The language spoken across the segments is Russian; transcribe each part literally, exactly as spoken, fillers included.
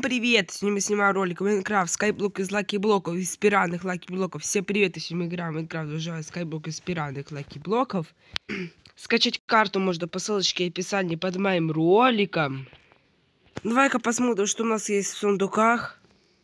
привет! Сегодня мы снимаем ролик Майнкрафт, скайблок из лаки-блоков, из спиральных лаки-блоков. Всем привет! И сегодня мы играем в Майнкрафт, выживая скайблок из спиральных лаки-блоков. Скачать карту можно по ссылочке в описании под моим роликом. Давай-ка посмотрим, что у нас есть в сундуках.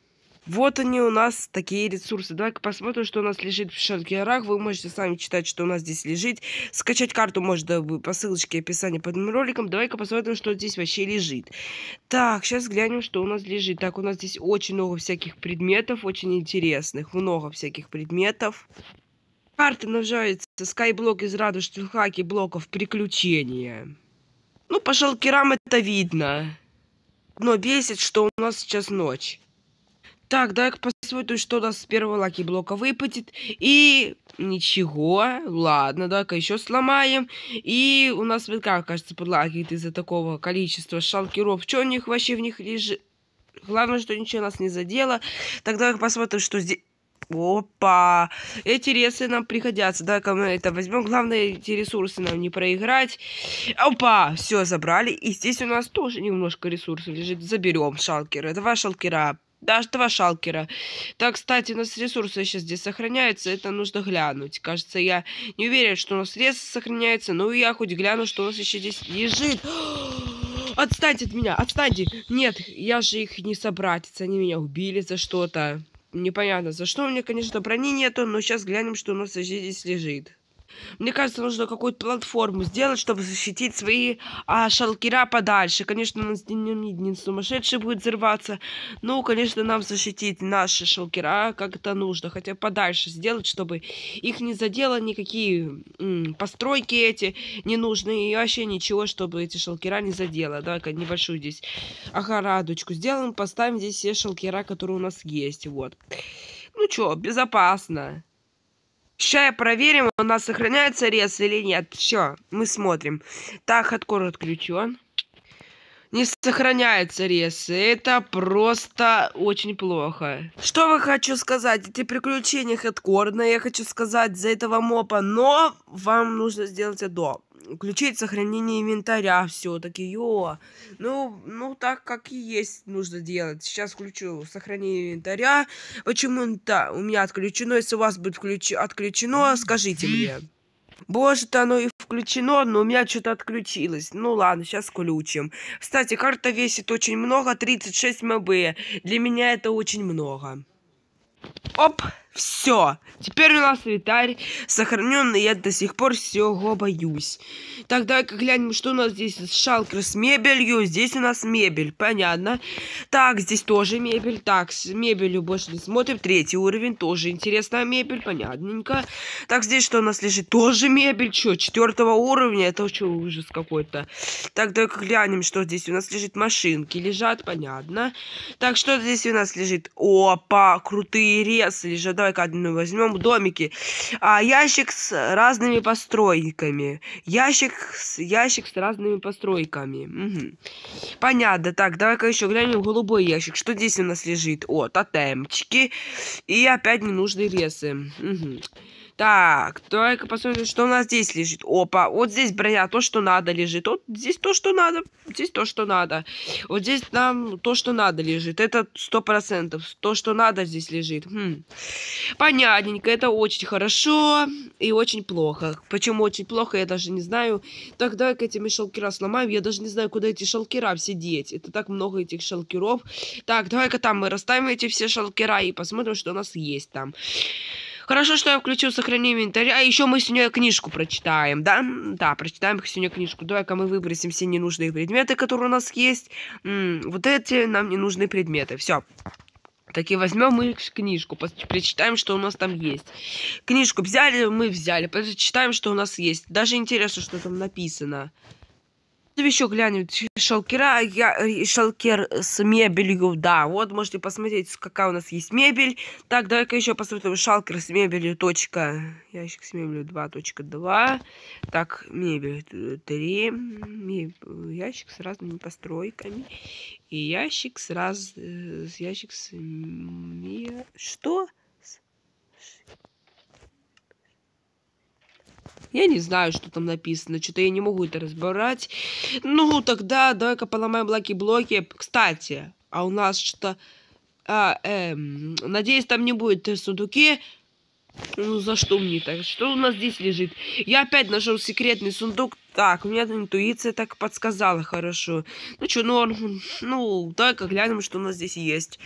Вот они у нас, такие ресурсы. Давай-ка посмотрим, что у нас лежит в шалкерах. Вы можете сами читать, что у нас здесь лежит. Скачать карту можно по ссылочке в описании под моим роликом. Давай-ка посмотрим, что здесь вообще лежит. Так, сейчас глянем, что у нас лежит. Так, у нас здесь очень много всяких предметов, очень интересных. Много всяких предметов. Карта называется скайблок из радужных лаки-блоков приключения. Ну, по шалкерам это видно. Но бесит, что у нас сейчас ночь. Так, давай-ка посмотрим, что у нас с первого лаки-блока выпадет. И ничего. Ладно, давай-ка еще сломаем. И у нас, как кажется, подлагивает из-за такого количества шалкеров. Что у них вообще в них лежит? Главное, что ничего нас не задело. Так, давай-ка посмотрим, что здесь... Опа! Эти ресурсы нам пригодятся. Давай-ка мы это возьмем. Главное, эти ресурсы нам не проиграть. Опа! Все, забрали. И здесь у нас тоже немножко ресурсов лежит. Заберем шалкера. Два шалкера. Даже два шалкера. Так, кстати, у нас ресурсы сейчас здесь сохраняются. Это нужно глянуть. Кажется, я не уверен, что у нас ресурсы сохраняются. Но я хоть гляну, что у нас еще здесь лежит. Отстаньте от меня, отстаньте. Нет, я же их не собратец. Они меня убили за что-то. Непонятно, за что. У меня, конечно, брони нету. Но сейчас глянем, что у нас здесь лежит. Мне кажется, нужно какую-то платформу сделать, чтобы защитить свои а, шалкера подальше. Конечно, у нас не сумасшедший будет взрываться. Ну, конечно, нам защитить наши шалкера как это нужно. Хотя подальше сделать, чтобы их не задело никакие м, постройки эти ненужные. И вообще ничего, чтобы эти шалкера не задело. Давай-ка небольшую здесь огородочку сделаем. Поставим здесь все шалкера, которые у нас есть. Вот. Ну что, безопасно. Сейчас проверим, у нас сохраняется рез или нет. Все, мы смотрим. Так, хардкор отключен. Не сохраняется рез. Это просто очень плохо. Что я хочу сказать? Эти приключения хардкорные. Я хочу сказать за этого мопа. Но вам нужно сделать это. Включить сохранение инвентаря все-таки. Йо. Ну, ну, так как и есть нужно делать. Сейчас включу сохранение инвентаря. Почему-то у меня отключено. Если у вас будет включ... отключено, скажите мне. Боже-то оно и включено, но у меня что-то отключилось. Ну ладно, сейчас включим. Кстати, карта весит очень много, тридцать шесть мегабайт. Для меня это очень много. Оп, все. Теперь у нас инвентарь сохраненный, я до сих пор всего боюсь. Так, давай-ка глянем, что у нас здесь. Шалкер с мебелью. Здесь у нас мебель, понятно. Так, здесь тоже мебель. Так, с мебелью больше не смотрим. Третий уровень, тоже интересная мебель, понятненько. Так, здесь что у нас лежит? Тоже мебель. Что, четвертого уровня? Это что, ужас какой-то. Так, давай-ка глянем, что здесь у нас лежит. Машинки лежат, понятно. Так, что здесь у нас лежит? Опа, крутые ресы лежат. Давай-ка одну возьмем. Домики. А, ящик с разными постройками. Ящик с, ящик с разными постройками. Угу. Понятно. Так, давай-ка еще глянем голубой ящик. Что здесь у нас лежит? О, тотемчики. И опять ненужные ресы. Угу. Так, давай-ка посмотрим, что у нас здесь лежит. Опа, вот здесь броня, то, что надо, лежит. Вот здесь то, что надо. Здесь то, что надо. Вот здесь нам то, что надо, лежит. Это сто процентов. То, что надо, здесь лежит. Хм. Понятненько. Это очень хорошо и очень плохо. Почему очень плохо, я даже не знаю. Так, давай-ка этими шалкера сломаем. Я даже не знаю, куда эти шалкера все деть. Это так много этих шалкеров. Так, давай-ка там мы расставим эти все шалкера и посмотрим, что у нас есть там. Хорошо, что я включил сохранение инвентаря. А еще мы сегодня книжку прочитаем, да? Да, прочитаем сегодня книжку. Давай-ка мы выбросим все ненужные предметы, которые у нас есть. М-м, вот эти нам ненужные предметы. Все. Так и возьмем мы книжку, прочитаем, что у нас там есть. Книжку взяли, мы взяли. Прочитаем, что у нас есть. Даже интересно, что там написано. Еще глянем шалкера, я, шалкер с мебелью, да, вот можете посмотреть, какая у нас есть мебель. Так, давай-ка еще посмотрим шалкер с мебелью, точка, ящик с мебелью два точка два, так, мебель три, мебель, ящик с разными постройками, и ящик с раз, ящик с, что? Я не знаю, что там написано. Что-то я не могу это разбирать. Ну, тогда давай-ка поломаем лаки-блоки. Кстати, А у нас что-то... А, эм, надеюсь, там не будет сундуки. Ну, за что мне так? Что у нас здесь лежит? Я опять нашел секретный сундук. Так, у меня интуиция так подсказала хорошо. Ну что, норм. Ну, давай-ка глянем, что у нас здесь есть.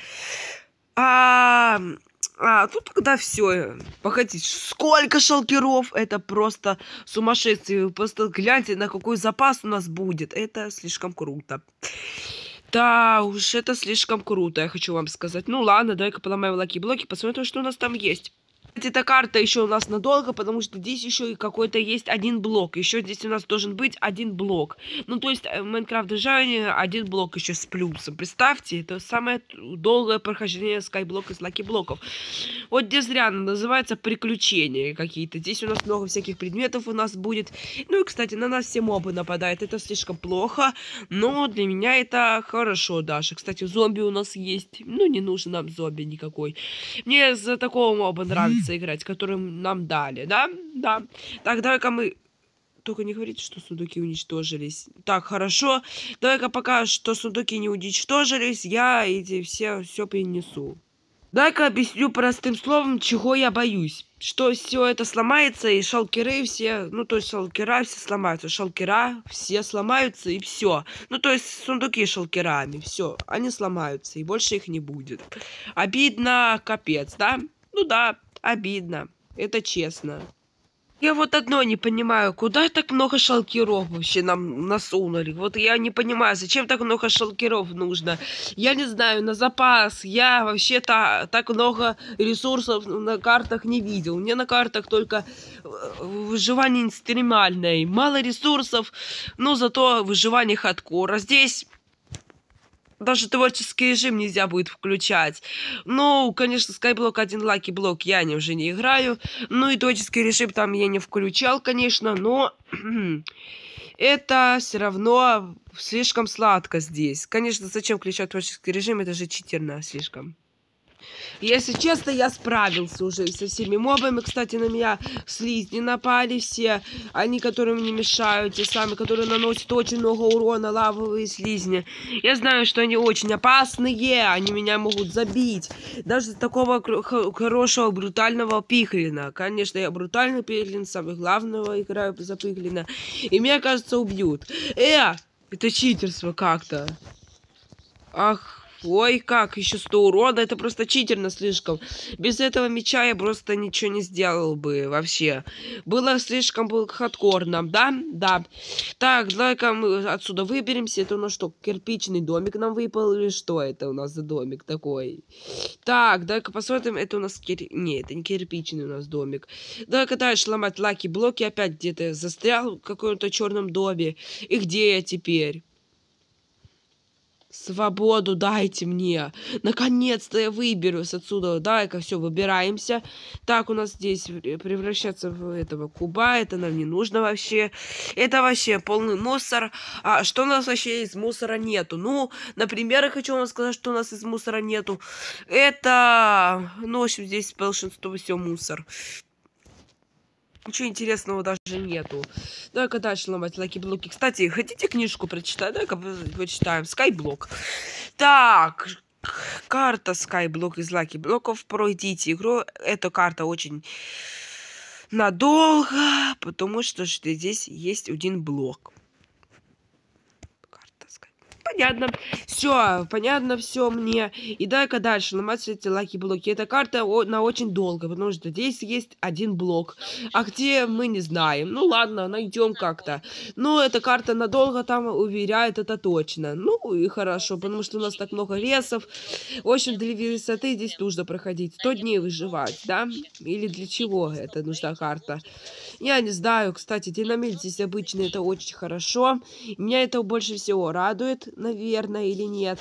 А, а тут тогда все. Погодите, сколько шалкеров? Это просто сумасшествие. Вы просто гляньте, на какой запас у нас будет. Это слишком круто. Да уж, это слишком круто, я хочу вам сказать. Ну ладно, давай-ка поломаем лаки-блоки, посмотрим, что у нас там есть. Эта карта еще у нас надолго, потому что здесь еще и какой-то есть один блок. Еще здесь у нас должен быть один блок. Ну, то есть, в Майнкрафт Державе один блок еще с плюсом. Представьте, это самое долгое прохождение скайблока из лаки-блоков. Вот где зря называется приключения какие-то. Здесь у нас много всяких предметов у нас будет. Ну и, кстати, на нас все мобы нападают. Это слишком плохо, но для меня это хорошо даже. Кстати, зомби у нас есть. Ну, не нужен нам зомби никакой. Мне за такого моба нравится играть, которым нам дали, да? Да. Так, давай-ка мы... Только не говорите, что сундуки уничтожились. Так, хорошо. Давай-ка пока что сундуки не уничтожились, я эти все, все перенесу. Дай-ка объясню простым словом, чего я боюсь. Что все это сломается, и шалкеры все... Ну, то есть шалкера все сломаются. Шалкера все сломаются, и все. Ну, то есть сундуки шалкерами, все. Они сломаются, и больше их не будет. Обидно, капец, да? Ну да, обидно. Это честно. Я вот одно не понимаю, куда так много шалкеров вообще нам насунули? Вот я не понимаю, зачем так много шалкеров нужно? Я не знаю, на запас. Я вообще-то так много ресурсов на картах не видел. Мне на картах только выживание экстремальное. Мало ресурсов, но зато выживание хардкор. А здесь... Даже творческий режим нельзя будет включать. Ну, конечно, Skyblock один Lucky Block я не, уже не играю. Ну и творческий режим там я не включал, конечно, но... это все равно слишком сладко здесь. Конечно, зачем включать творческий режим? Это же читерно слишком. Если честно, я справился уже со всеми мобами. Кстати, на меня слизни напали все. Они, которые мне мешают, те самые, которые наносят очень много урона, лавовые слизни. Я знаю, что они очень опасные, они меня могут забить. Даже такого хорошего, брутального пиглина. Конечно, я брутальный пиглин, самый главного играю за пиглина. И меня, кажется, убьют. Э, это читерство как-то. Ах. Ой, как, еще сто урона, это просто читерно слишком. Без этого меча я просто ничего не сделал бы вообще. Было слишком был хардкорно, да? Да. Так, давай-ка мы отсюда выберемся. Это у нас что, кирпичный домик нам выпал или что это у нас за домик такой? Так, давай-ка посмотрим, это у нас кир... Не, это не кирпичный у нас домик. Давай-ка дальше ломать лаки-блоки, опять где-то застрял в каком-то черном доме. И где я теперь? Свободу дайте мне. Наконец-то я выберусь отсюда. Давай-ка все, выбираемся. Так, у нас здесь превращаться в этого куба. Это нам не нужно вообще. Это вообще полный мусор. А что у нас вообще из мусора нету? Ну, например, я хочу вам сказать, что у нас из мусора нету. Это... Ну, в общем, здесь большинство все мусор. Ничего интересного даже нету. Давай-ка дальше ломать лаки-блоки. Кстати, хотите книжку прочитать? Давай-ка почитаем. Skyblock. Так, карта Skyblock из лаки-блоков. Пройдите игру. Эта карта очень надолго, потому что здесь есть один блок. Понятно. Все, понятно все мне. И давай-ка дальше ломать эти лаки-блоки. Эта карта на очень долго, потому что здесь есть один блок. А где, мы не знаем. Ну ладно, найдем как-то. Но эта карта надолго там уверяет, это точно. Ну и хорошо, потому что у нас так много лесов. В общем, для высоты здесь нужно проходить сто дней выживать, да? Или для чего это нужна карта? Я не знаю. Кстати, динамит здесь обычно это очень хорошо. Меня это больше всего радует, наверное, или нет.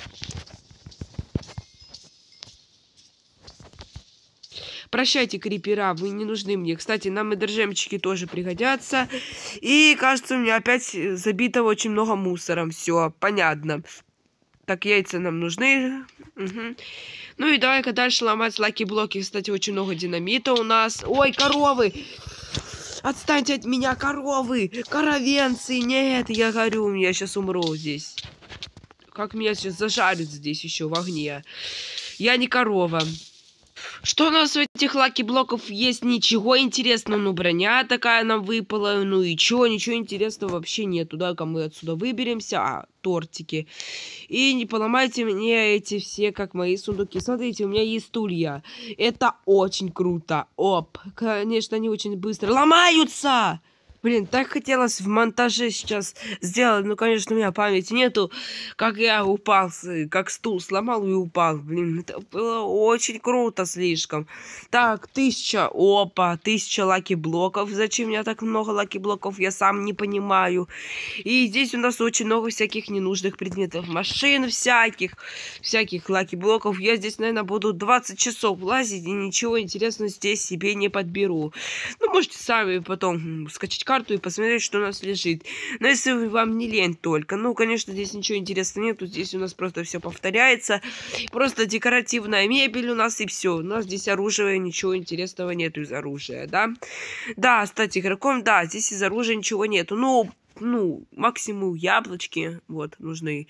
Прощайте, крипера, вы не нужны мне. Кстати, нам и дрожемчики тоже пригодятся. И, кажется, у меня опять забито очень много мусором. Все, понятно. Так, яйца нам нужны. Угу. Ну и давай-ка дальше ломать лаки-блоки. Кстати, очень много динамита у нас. Ой, коровы! Отстаньте от меня, коровы! Коровенцы! Нет, я горю, я сейчас умру здесь. Как меня сейчас зажарят здесь еще в огне. Я не корова. Что у нас в этих лаки-блоков есть? Ничего интересного. Ну, броня такая нам выпала. Ну и чё? Ничего интересного вообще нету. Да, мы отсюда выберемся. А, тортики. И не поломайте мне эти все, как мои сундуки. Смотрите, у меня есть стулья. Это очень круто. Оп. Конечно, они очень быстро ломаются. Блин, так хотелось в монтаже сейчас сделать. Ну, конечно, у меня памяти нету. Как я упал, как стул сломал и упал. Блин, это было очень круто слишком. Так, тысяча. Опа, тысяча лаки-блоков. Зачем у меня так много лаки-блоков, я сам не понимаю. И здесь у нас очень много всяких ненужных предметов. Машин всяких. Всяких лаки-блоков. Я здесь, наверное, буду двадцать часов лазить. И ничего интересного здесь себе не подберу. Ну, можете сами потом скачать карту и посмотреть, что у нас лежит. Но если вам не лень только. Ну, конечно, здесь ничего интересного нету. Здесь у нас просто все повторяется. Просто декоративная мебель у нас и все. У нас здесь оружия, ничего интересного нету из оружия, да? Да, стать игроком, да, здесь из оружия ничего нету. Ну, ну, максимум яблочки, вот, нужны.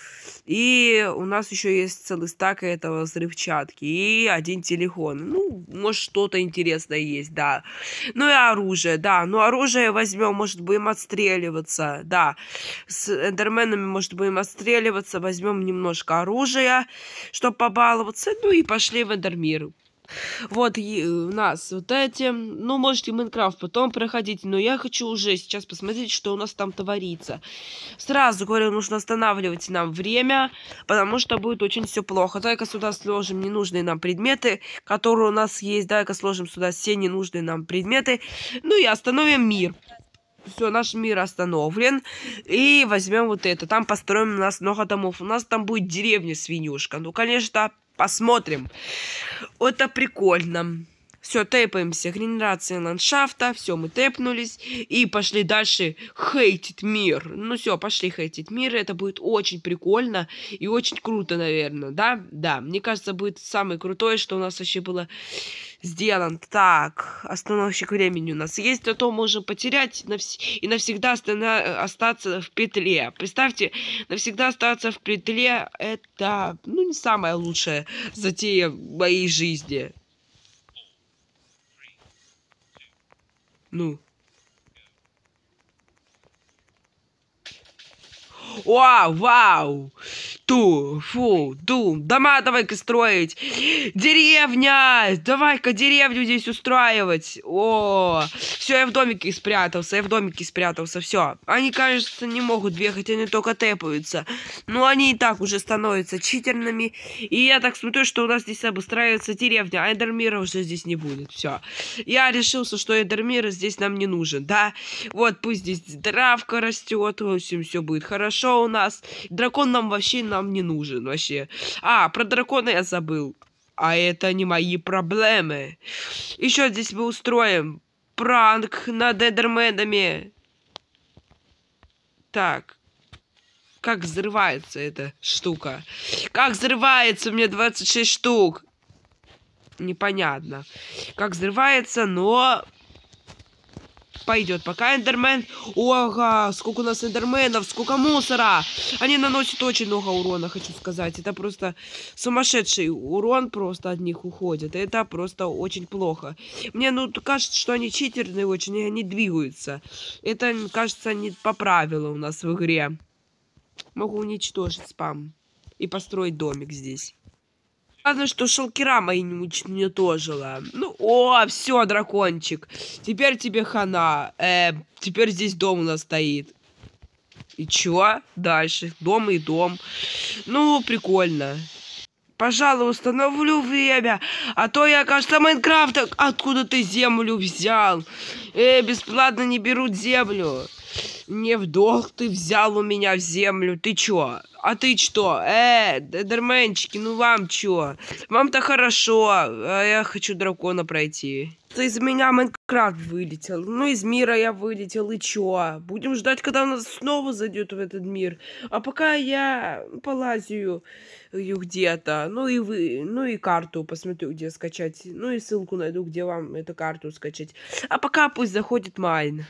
И у нас еще есть целый стак этого взрывчатки. И один телефон. Ну, может, что-то интересное есть, да. Ну и оружие, да. Ну, оружие возьмем, может, будем отстреливаться, да. С эндерменами, может, будем отстреливаться. Возьмем немножко оружия, чтобы побаловаться. Ну и пошли в эндермир. Вот у нас вот эти. Ну, можете Майнкрафт потом проходить. Но я хочу уже сейчас посмотреть, что у нас там творится. Сразу говорю, нужно останавливать нам время, потому что будет очень все плохо. Давай-ка сюда сложим ненужные нам предметы, которые у нас есть. Давай-ка сложим сюда все ненужные нам предметы. Ну и остановим мир. Все, наш мир остановлен. И возьмем вот это. Там построим у нас много домов. У нас там будет деревня-свинюшка. Ну, конечно, посмотрим. Это прикольно. Все, тэпаемся. Генерация ландшафта. Все, мы тэпнулись. И пошли дальше хейтить мир. Ну все, пошли хейтить мир. Это будет очень прикольно. И очень круто, наверное. Да? Да. Мне кажется, будет самое крутое, что у нас вообще было сделано. Так. Остановщик времени у нас есть. А то можем потерять навс... и навсегда остана... остаться в петле. Представьте, навсегда остаться в петле. Это, ну, не самая лучшая затея в моей жизни. Ну. Вау, вау. Ту, фу, дум. Дома давай-ка строить. Деревня. Давай-ка деревню здесь устраивать. О, все, я в домике спрятался. Я в домике спрятался. Все. Они, кажется, не могут бегать. Они только тэпаются. Но они и так уже становятся читерными. И я так смотрю, что у нас здесь обустраивается деревня. А эндермира уже здесь не будет. Все. Я решился, что эндермира здесь нам не нужен. Да. Вот, пусть здесь травка растет. В общем, все будет хорошо у нас. Дракон нам вообще нам не нужен вообще. А, про дракона я забыл. А это не мои проблемы. Еще здесь мы устроим пранк над эндерменами. Так. Как взрывается эта штука? Как взрывается? У меня двадцать шесть штук. Непонятно. Как взрывается, но... Пойдет. Пока эндермен... Ого, сколько у нас эндерменов, сколько мусора. Они наносят очень много урона, хочу сказать. Это просто сумасшедший урон просто от них уходит. Это просто очень плохо. Мне, ну, кажется, что они читерные очень, и они двигаются. Это, кажется, не по правилам у нас в игре. Могу уничтожить спам и построить домик здесь. Главное, что шелкера мои не уничтожила. Ну, о, все, дракончик. Теперь тебе хана. Э, теперь здесь дом у нас стоит. И чё? Дальше. Дом и дом. Ну, прикольно. Пожалуй, установлю время. А то я, кажется, Майнкрафт. Откуда ты землю взял? Э, бесплатно не берут землю. Не в долг ты взял у меня землю. Ты чё? А ты что? Э, эндерменчики, ну вам чё? Вам-то хорошо, а я хочу дракона пройти. Из меня Майнкрафт вылетел. Ну, из мира я вылетел, и чё? Будем ждать, когда он снова зайдет в этот мир. А пока я полазю где-то. Ну и вы, ну и карту посмотрю, где скачать. Ну и ссылку найду, где вам эту карту скачать. А пока пусть заходит Майн.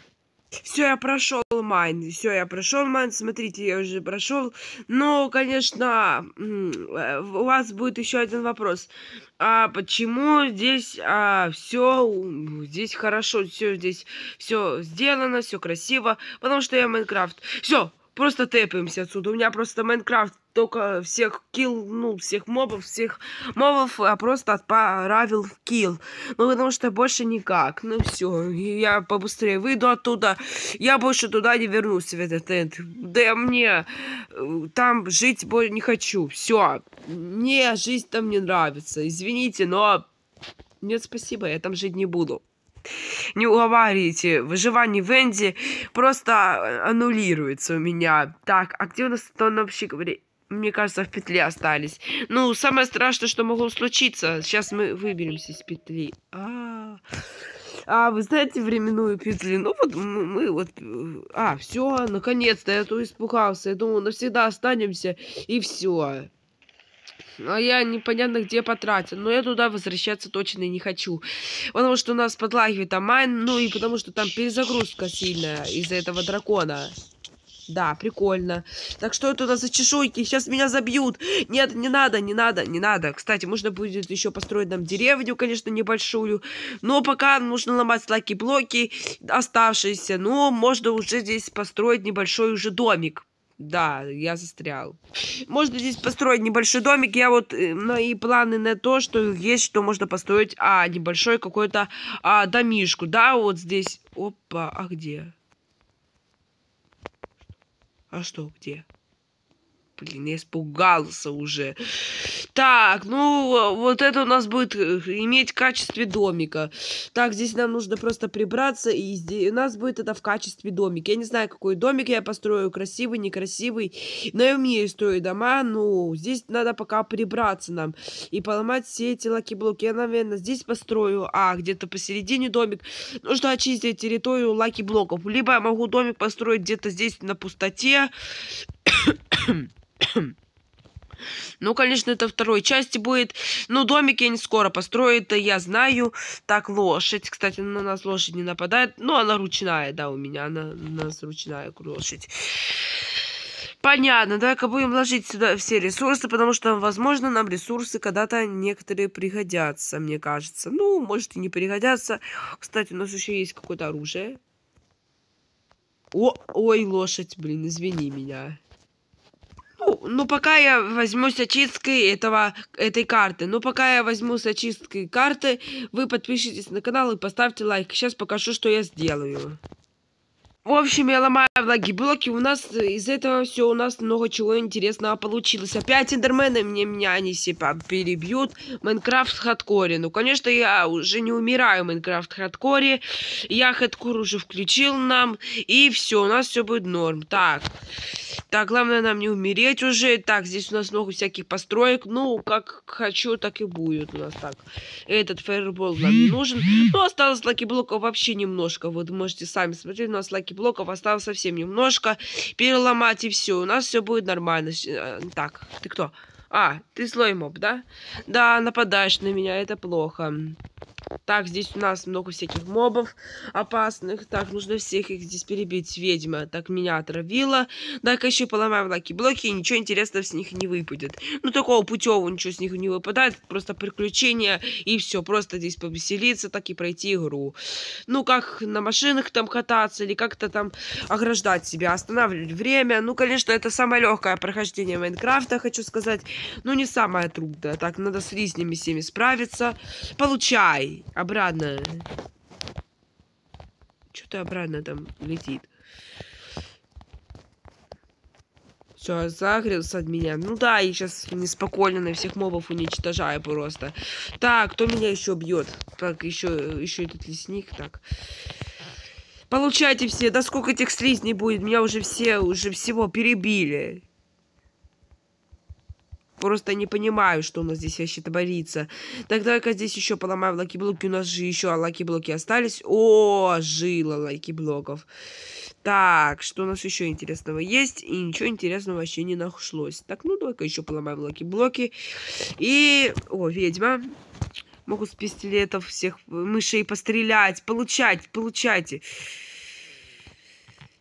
Все, я прошел майн. Все, я прошел майн. Смотрите, я уже прошел. Но, конечно, у вас будет еще один вопрос. А почему здесь а, все здесь хорошо, все здесь все сделано, все красиво? Потому что я Майнкрафт. Все, просто тэпаемся отсюда. У меня просто Майнкрафт только всех килл, ну, всех мобов, всех мобов, а просто отправил в килл. Ну, потому что больше никак. Ну, все, я побыстрее выйду оттуда. Я больше туда не вернусь, в этот энд. Да мне там жить больше не хочу. Все, мне жизнь там не нравится. Извините, но нет, спасибо, я там жить не буду. Не уговаривайте, выживание в Энди просто аннулируется у меня. Так, активно становщик, мне кажется, в петле остались. Ну, самое страшное, что могло случиться. Сейчас мы выберемся из петли. А, -а, -а. а вы знаете временную петлю? Ну, вот мы, мы вот... А, все, наконец-то, я тут испугался. Я думал, навсегда останемся, и все. А я непонятно где потратил. Но я туда возвращаться точно не хочу. Потому что у нас подлагивает там майн. Ну и потому что там перезагрузка сильная из-за этого дракона. Да, прикольно. Так что это за чешуйки? Сейчас меня забьют. Нет, не надо, не надо, не надо. Кстати, можно будет еще построить нам деревню, конечно, небольшую. Но пока нужно ломать лаки-блоки оставшиеся. Но можно уже здесь построить небольшой уже домик. Да, я застрял. Можно здесь построить небольшой домик. Я вот э, мои планы на то, что есть, что можно построить, а, небольшой какой-то а, домишку. Да, вот здесь. Опа, а где? А что, где? Блин, я испугался уже. Так, ну, вот это у нас будет иметь в качестве домика. Так, здесь нам нужно просто прибраться, и здесь, у нас будет это в качестве домика. Я не знаю, какой домик я построю, красивый, некрасивый. Но я умею строить дома, ну, здесь надо пока прибраться нам. И поломать все эти лаки-блоки. Я, наверное, здесь построю, а где-то посередине домик. Нужно очистить территорию лаки-блоков. Либо я могу домик построить где-то здесь на пустоте. Ну, конечно, это второй части будет. Но домик я не скоро построю, это я знаю. Так, лошадь. Кстати, на нас лошадь не нападает. Ну, она ручная, да, у меня. Она у нас ручная лошадь. Понятно. Давай-ка будем ложить сюда все ресурсы, потому что, возможно, нам ресурсы когда-то некоторые пригодятся, мне кажется. Ну, может, и не пригодятся. Кстати, у нас еще есть какое-то оружие. О, ой, лошадь, блин, извини меня. Ну, ну, пока я возьму с очисткой этого, этой карты. Ну, пока я возьму с очисткой карты, вы подпишитесь на канал и поставьте лайк. Сейчас покажу, что я сделаю. В общем, я ломаю лаги-блоки. У нас из этого все у нас много чего интересного получилось. Опять эндермены мне меня они себя перебьют. Майнкрафт в хардкоре. Ну, конечно, я уже не умираю в Майнкрафт в хардкоре. Я хардкор уже включил нам. И все, у нас все будет норм. Так. Так, главное нам не умереть уже. Так, здесь у нас много всяких построек. Ну, как хочу, так и будет у нас так. Этот фаербол нам не нужен. Ну, осталось лаки-блоков вообще немножко. Вот можете сами смотреть. У нас лаки-блоков осталось совсем немножко. Переломать и все. У нас все будет нормально. Так, ты кто? А, ты злой моб, да? Да, нападаешь на меня, это плохо. Так, здесь у нас много всяких мобов опасных. Так, нужно всех их здесь перебить. Ведьма так меня отравила. Так, еще поломаем лаки-блоки, и ничего интересного с них не выпадет. Ну, такого путевого ничего с них не выпадает. Просто приключения, и все. Просто здесь повеселиться, так и пройти игру. Ну, как на машинах там кататься, или как-то там ограждать себя, останавливать время. Ну, конечно, это самое легкое прохождение Майнкрафта, хочу сказать. Ну, не самое трудное. Так, надо с лишними всеми справиться. Получай. Обратно. Что-то обратно там летит. Все, загрелся от меня. Ну да, я сейчас неспокойно на всех мобов уничтожаю просто. Так, кто меня еще бьет? Так, еще, еще этот лесник. Так. Получайте все. Да сколько этих слизней будет? Меня уже все, уже всего перебили. Просто не понимаю, что у нас здесь вообще творится. Так, давай-ка здесь еще поломаем лаки-блоки. У нас же еще лаки-блоки остались. О, жила лаки-блоков. Так, что у нас еще интересного есть? И ничего интересного вообще не нашлось. Так, ну давай-ка еще поломаем лаки-блоки. И... О, ведьма. Могу с пистолетов всех мышей пострелять. Получать, получайте.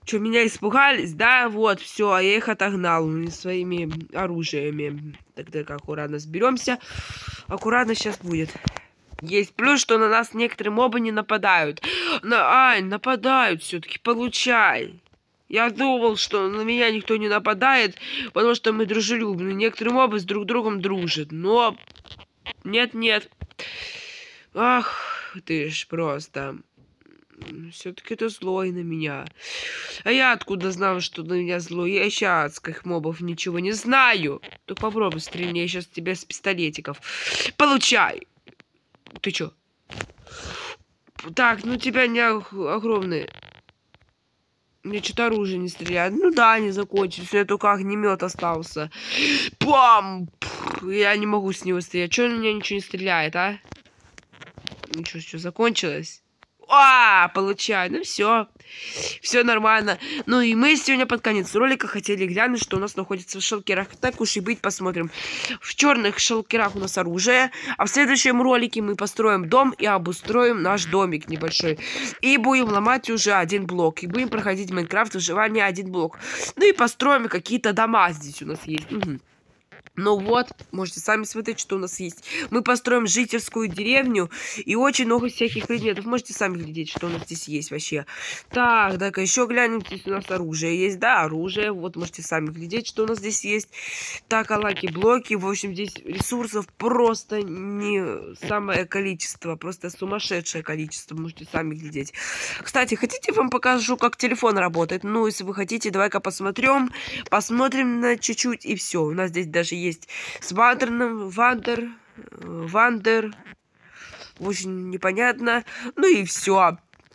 Что, меня испугались? Да, вот, все, я их отогнал своими оружиями. Так-так, аккуратно сберемся. Аккуратно сейчас будет. Есть плюс, что на нас некоторые мобы не нападают. На, ай, нападают все-таки, получай. Я думал, что на меня никто не нападает, потому что мы дружелюбны. Некоторые мобы с друг другом дружат, но... Нет-нет. Ах, ты ж просто... Все-таки ты злой на меня. А я откуда знал, что на меня злой? Я еще адских мобов ничего не знаю. Так попробуй стрельни, я сейчас тебя с пистолетиков. Получай! Ты чё? Так, ну тебя не огромные. Мне что-то оружие не стреляет. Ну да, не закончилось. У меня только огнемет остался. Пам! Я не могу с него стрелять. Чё у меня ничего не стреляет, а? Ничего, что закончилось? А, получаю. Ну все. Все нормально. Ну и мы сегодня под конец ролика хотели глянуть, что у нас находится в шалкерах. Так уж и быть, посмотрим. В черных шалкерах у нас оружие. А в следующем ролике мы построим дом и обустроим наш домик небольшой. И будем ломать уже один блок. И будем проходить Майнкрафт выживание один блок. Ну и построим какие-то дома здесь у нас есть. Угу. Ну вот, можете сами смотреть, что у нас есть. Мы построим жительскую деревню и очень много всяких предметов. Можете сами глядеть, что у нас здесь есть вообще. Так, так-ка еще глянем. Здесь у нас оружие есть. Да, оружие. Вот, можете сами глядеть, что у нас здесь есть. Так, а лаки-блоки. В общем, здесь ресурсов просто не самое количество. Просто сумасшедшее количество. Можете сами глядеть. Кстати, хотите, вам покажу, как телефон работает? Ну, если вы хотите, давай-ка посмотрим. Посмотрим на чуть-чуть и все. У нас здесь даже есть с Вандером, Вандер, Вандер, очень непонятно. Ну и все.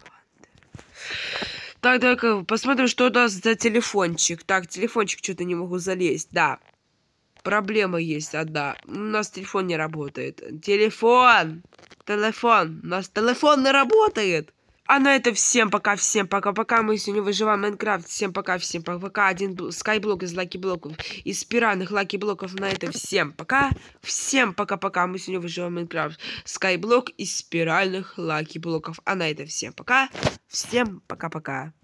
Так, так, посмотрим, что у нас за телефончик. Так, телефончик что-то не могу залезть. Да, проблема есть одна. У нас телефон не работает. Телефон, телефон, у нас телефон не работает. А на это всем пока, всем пока-пока. Мы сегодня выживаем в Майнкрафт. Всем пока, всем пока. Один скайблок из лаки-блоков, из спиральных лаки-блоков. На это всем пока. Всем пока-пока. Мы сегодня выживаем в Майнкрафт. Скайблок из спиральных лаки-блоков. А на это всем пока. Всем пока-пока.